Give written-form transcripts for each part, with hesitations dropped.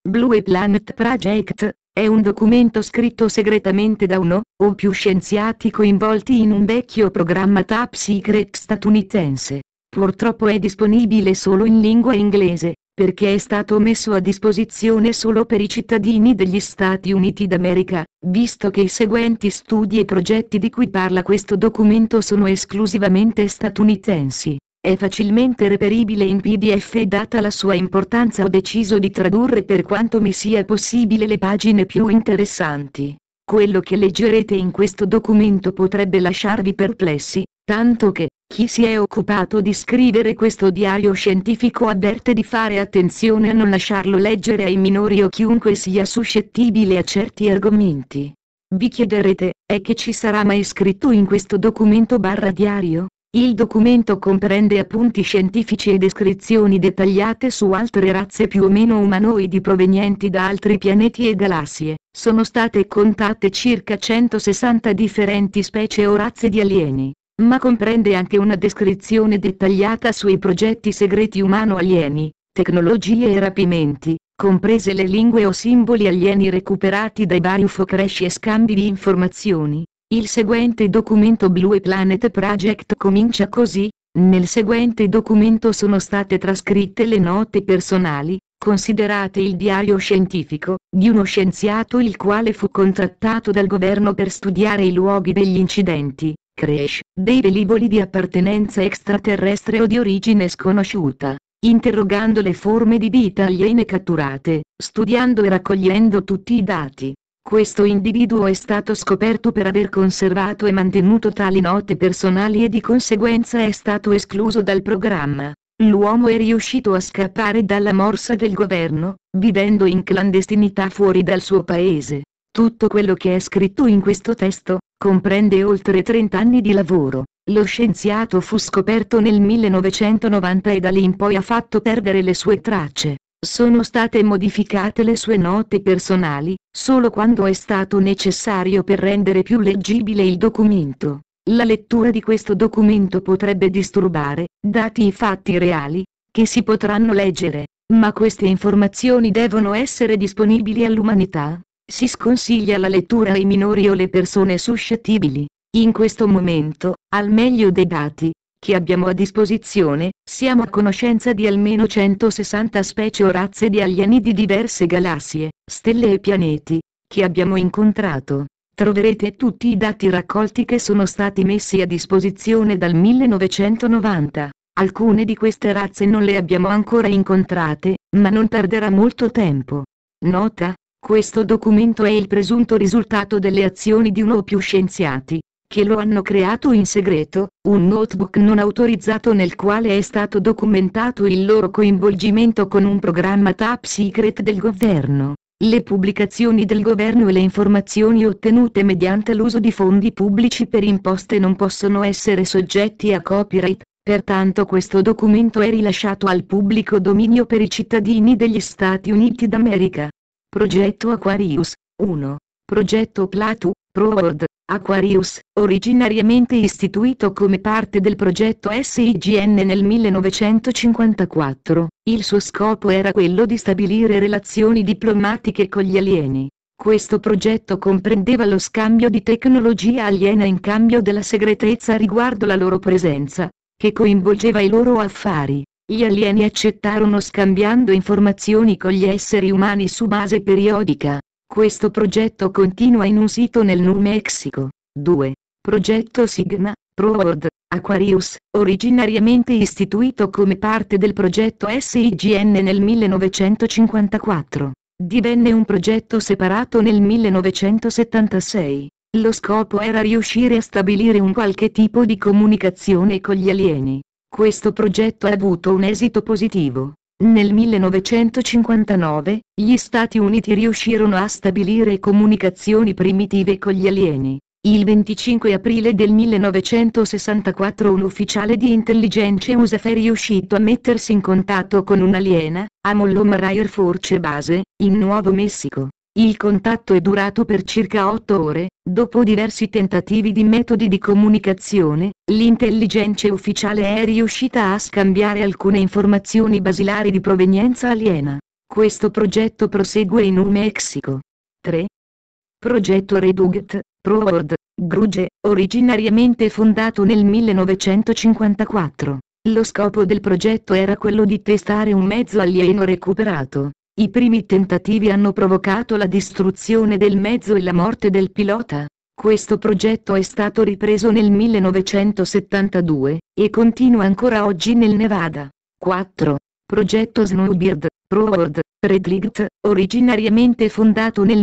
Blue Planet Project è un documento scritto segretamente da uno o più scienziati coinvolti in un vecchio programma top secret statunitense. Purtroppo è disponibile solo in lingua inglese, perché è stato messo a disposizione solo per i cittadini degli Stati Uniti d'America, visto che i seguenti studi e progetti di cui parla questo documento sono esclusivamente statunitensi. È facilmente reperibile in PDF e data la sua importanza ho deciso di tradurre per quanto mi sia possibile le pagine più interessanti. Quello che leggerete in questo documento potrebbe lasciarvi perplessi, tanto che chi si è occupato di scrivere questo diario scientifico avverte di fare attenzione a non lasciarlo leggere ai minori o chiunque sia suscettibile a certi argomenti. Vi chiederete, è che ci sarà mai scritto in questo documento/diario? Il documento comprende appunti scientifici e descrizioni dettagliate su altre razze più o meno umanoidi provenienti da altri pianeti e galassie. Sono state contate circa 160 differenti specie o razze di alieni, ma comprende anche una descrizione dettagliata sui progetti segreti umano-alieni, tecnologie e rapimenti, comprese le lingue o simboli alieni recuperati dai vari UFO crash e scambi di informazioni. Il seguente documento Blue Planet Project comincia così: nel seguente documento sono state trascritte le note personali, considerate il diario scientifico, di uno scienziato il quale fu contattato dal governo per studiare i luoghi degli incidenti, crash, dei velivoli di appartenenza extraterrestre o di origine sconosciuta, interrogando le forme di vita aliene catturate, studiando e raccogliendo tutti i dati. Questo individuo è stato scoperto per aver conservato e mantenuto tali note personali e di conseguenza è stato escluso dal programma. L'uomo è riuscito a scappare dalla morsa del governo, vivendo in clandestinità fuori dal suo paese. Tutto quello che è scritto in questo testo comprende oltre 30 anni di lavoro. Lo scienziato fu scoperto nel 1990 e da lì in poi ha fatto perdere le sue tracce. Sono state modificate le sue note personali, solo quando è stato necessario per rendere più leggibile il documento. La lettura di questo documento potrebbe disturbare, dati i fatti reali, che si potranno leggere, ma queste informazioni devono essere disponibili all'umanità. Si sconsiglia la lettura ai minori o le persone suscettibili. In questo momento, al meglio dei dati che abbiamo a disposizione, siamo a conoscenza di almeno 160 specie o razze di alieni di diverse galassie, stelle e pianeti, che abbiamo incontrato. Troverete tutti i dati raccolti che sono stati messi a disposizione dal 1990. Alcune di queste razze non le abbiamo ancora incontrate, ma non perderà molto tempo. Nota: questo documento è il presunto risultato delle azioni di uno o più scienziati, che lo hanno creato in segreto, un notebook non autorizzato nel quale è stato documentato il loro coinvolgimento con un programma top secret del governo. Le pubblicazioni del governo e le informazioni ottenute mediante l'uso di fondi pubblici per imposte non possono essere soggetti a copyright, pertanto questo documento è rilasciato al pubblico dominio per i cittadini degli Stati Uniti d'America. Progetto Aquarius 1. Progetto Plato, Proword, Aquarius, originariamente istituito come parte del progetto SIGN nel 1954, il suo scopo era quello di stabilire relazioni diplomatiche con gli alieni. Questo progetto comprendeva lo scambio di tecnologia aliena in cambio della segretezza riguardo la loro presenza, che coinvolgeva i loro affari. Gli alieni accettarono scambiando informazioni con gli esseri umani su base periodica. Questo progetto continua in un sito nel New Mexico. 2. Progetto Sigma, Proword, Aquarius, originariamente istituito come parte del progetto SIGN nel 1954, divenne un progetto separato nel 1976. Lo scopo era riuscire a stabilire un qualche tipo di comunicazione con gli alieni. Questo progetto ha avuto un esito positivo. Nel 1959, gli Stati Uniti riuscirono a stabilire comunicazioni primitive con gli alieni. Il 25 aprile del 1964 un ufficiale di intelligence USAF è riuscito a mettersi in contatto con un'aliena, a Mollomar Air Force Base, in Nuovo Messico. Il contatto è durato per circa 8 ore, dopo diversi tentativi di metodi di comunicazione, l'intelligence ufficiale è riuscita a scambiare alcune informazioni basilari di provenienza aliena. Questo progetto prosegue in New Mexico. 3. Progetto Reduct, Proword, Gruge, originariamente fondato nel 1954. Lo scopo del progetto era quello di testare un mezzo alieno recuperato. I primi tentativi hanno provocato la distruzione del mezzo e la morte del pilota. Questo progetto è stato ripreso nel 1972, e continua ancora oggi nel Nevada. 4. Progetto Snowbird, Proword, Redlight, originariamente fondato nel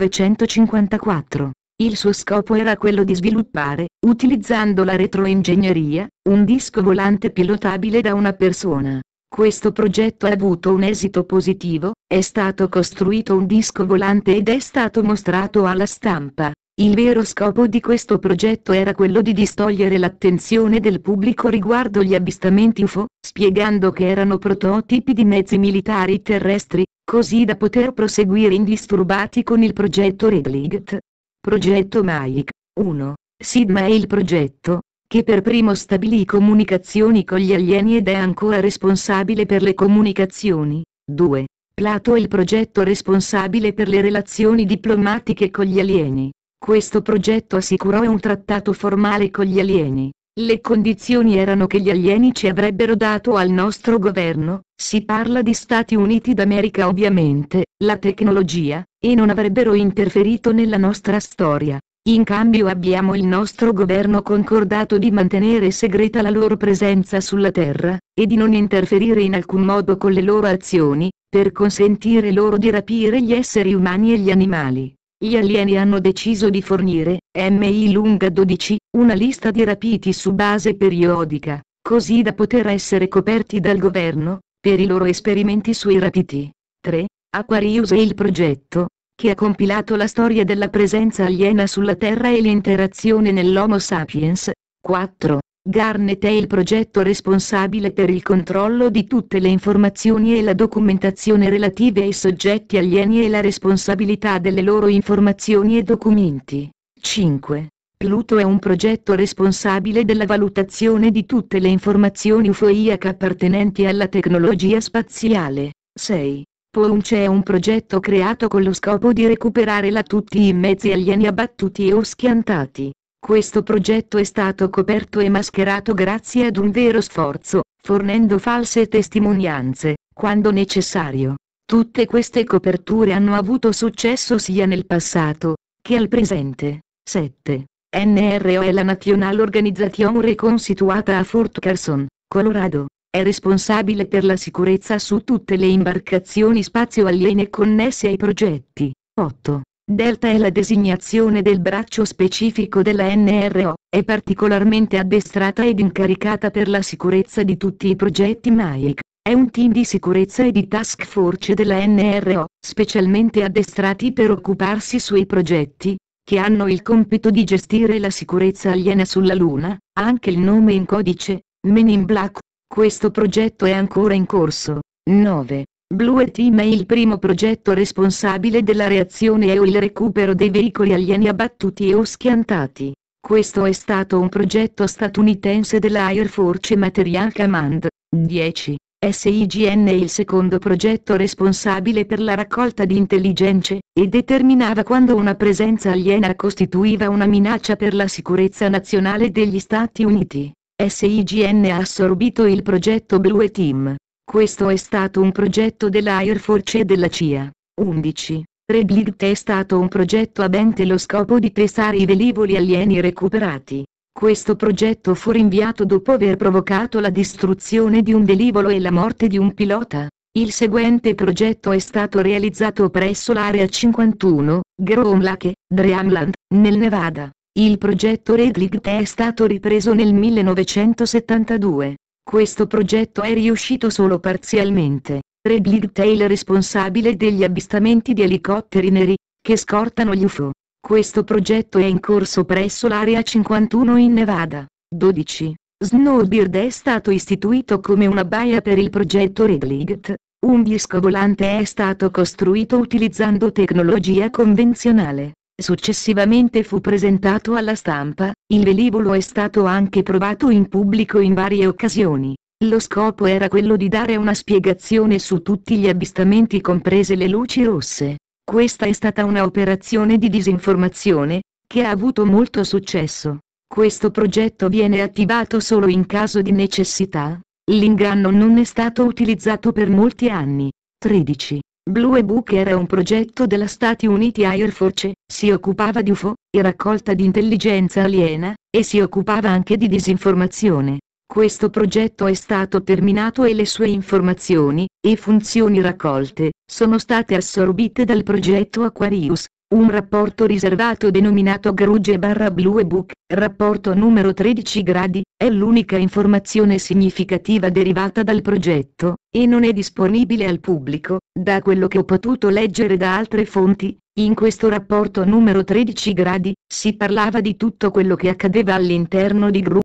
1954. Il suo scopo era quello di sviluppare, utilizzando la retroingegneria, un disco volante pilotabile da una persona. Questo progetto ha avuto un esito positivo, è stato costruito un disco volante ed è stato mostrato alla stampa. Il vero scopo di questo progetto era quello di distogliere l'attenzione del pubblico riguardo gli avvistamenti UFO, spiegando che erano prototipi di mezzi militari terrestri, così da poter proseguire indisturbati con il progetto Redlight. Progetto Mike. 1. Sidma è il progetto, che per primo stabilì comunicazioni con gli alieni ed è ancora responsabile per le comunicazioni. 2. Plato è il progetto responsabile per le relazioni diplomatiche con gli alieni. Questo progetto assicurò un trattato formale con gli alieni. Le condizioni erano che gli alieni ci avrebbero dato al nostro governo, si parla di Stati Uniti d'America ovviamente, la tecnologia, e non avrebbero interferito nella nostra storia. In cambio abbiamo il nostro governo concordato di mantenere segreta la loro presenza sulla Terra, e di non interferire in alcun modo con le loro azioni, per consentire loro di rapire gli esseri umani e gli animali. Gli alieni hanno deciso di fornire, MI lunga 12, una lista di rapiti su base periodica, così da poter essere coperti dal governo, per i loro esperimenti sui rapiti. 3. Aquarius è il progetto, che ha compilato la storia della presenza aliena sulla Terra e l'interazione nell'Homo sapiens. 4. Garnet è il progetto responsabile per il controllo di tutte le informazioni e la documentazione relative ai soggetti alieni e la responsabilità delle loro informazioni e documenti. 5. Pluto è un progetto responsabile della valutazione di tutte le informazioni UFOIAC appartenenti alla tecnologia spaziale. 6. Pounce è un progetto creato con lo scopo di recuperare tutti i mezzi alieni abbattuti o schiantati. Questo progetto è stato coperto e mascherato grazie ad un vero sforzo, fornendo false testimonianze, quando necessario. Tutte queste coperture hanno avuto successo sia nel passato, che al presente. 7. NRO è la National Organization riconstituata a Fort Carson, Colorado. È responsabile per la sicurezza su tutte le imbarcazioni spazio-aliene connesse ai progetti. 8. Delta è la designazione del braccio specifico della NRO, è particolarmente addestrata ed incaricata per la sicurezza di tutti i progetti Mike. È un team di sicurezza e di task force della NRO, specialmente addestrati per occuparsi sui progetti, che hanno il compito di gestire la sicurezza aliena sulla Luna, ha anche il nome in codice, Men in Black. Questo progetto è ancora in corso. 9. Blue Team è il primo progetto responsabile della reazione o il recupero dei veicoli alieni abbattuti o schiantati. Questo è stato un progetto statunitense della Air Force Material Command. 10. SIGN è il secondo progetto responsabile per la raccolta di intelligenze, e determinava quando una presenza aliena costituiva una minaccia per la sicurezza nazionale degli Stati Uniti. SIGN ha assorbito il progetto Blue Team. Questo è stato un progetto della Air Force e della CIA. 11. Redlight è stato un progetto avente lo scopo di testare i velivoli alieni recuperati. Questo progetto fu rinviato dopo aver provocato la distruzione di un velivolo e la morte di un pilota. Il seguente progetto è stato realizzato presso l'Area 51, Groom Lake, Dreamland, nel Nevada. Il progetto Redlight è stato ripreso nel 1972. Questo progetto è riuscito solo parzialmente. Redlight è il responsabile degli avvistamenti di elicotteri neri, che scortano gli UFO. Questo progetto è in corso presso l'Area 51 in Nevada. 12. Snowbird è stato istituito come una baia per il progetto Redlight. Un disco volante è stato costruito utilizzando tecnologia convenzionale. Successivamente fu presentato alla stampa, il velivolo è stato anche provato in pubblico in varie occasioni. Lo scopo era quello di dare una spiegazione su tutti gli avvistamenti comprese le luci rosse. Questa è stata una operazione di disinformazione, che ha avuto molto successo. Questo progetto viene attivato solo in caso di necessità. L'inganno non è stato utilizzato per molti anni. 13. Blue Book era un progetto della Stati Uniti Air Force, si occupava di UFO e raccolta di intelligenza aliena, e si occupava anche di disinformazione. Questo progetto è stato terminato e le sue informazioni e funzioni raccolte sono state assorbite dal progetto Aquarius. Un rapporto riservato denominato Grudge/Blue Book, rapporto numero 13 gradi, è l'unica informazione significativa derivata dal progetto, e non è disponibile al pubblico. Da quello che ho potuto leggere da altre fonti, in questo rapporto numero 13 gradi, si parlava di tutto quello che accadeva all'interno di